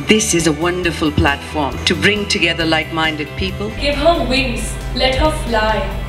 This is a wonderful platform to bring together like-minded people. Give her wings, let her fly.